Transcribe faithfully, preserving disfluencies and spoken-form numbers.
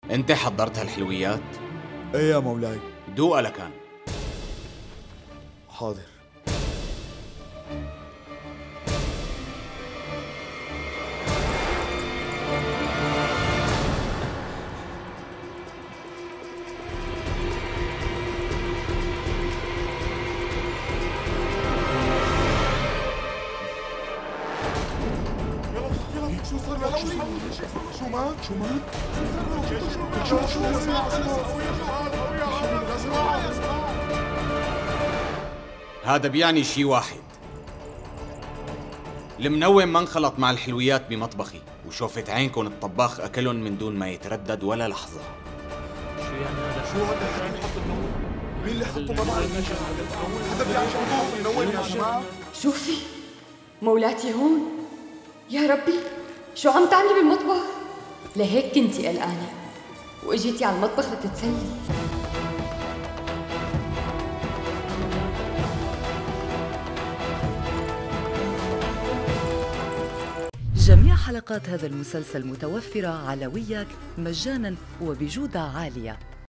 انت حضرت هالحلويات؟ ايه يا مولاي. دوقها لكان. حاضر. شو صار له؟ شو صار؟ شو مات؟ شو مات؟ شو شو هذا بيعني شي واحد. المنوم ما انخلط مع الحلويات بمطبخي، وشوفت عينكم الطباخ أكلن من دون ما يتردد ولا لحظة. شو يعني هذا؟ شو هذا اللي حط المنوم؟ مين اللي حطه؟ ما بعرف. هذا بيعني شو المنوم يا جماعة؟ شوفي مولاتي هون. يا ربي شو عم تعملي بالمطبخ؟ لهيك كنتي قلقانة واجيتي على المطبخ لتتسلي. جميع حلقات هذا المسلسل متوفرة على وياك مجانا وبجودة عالية.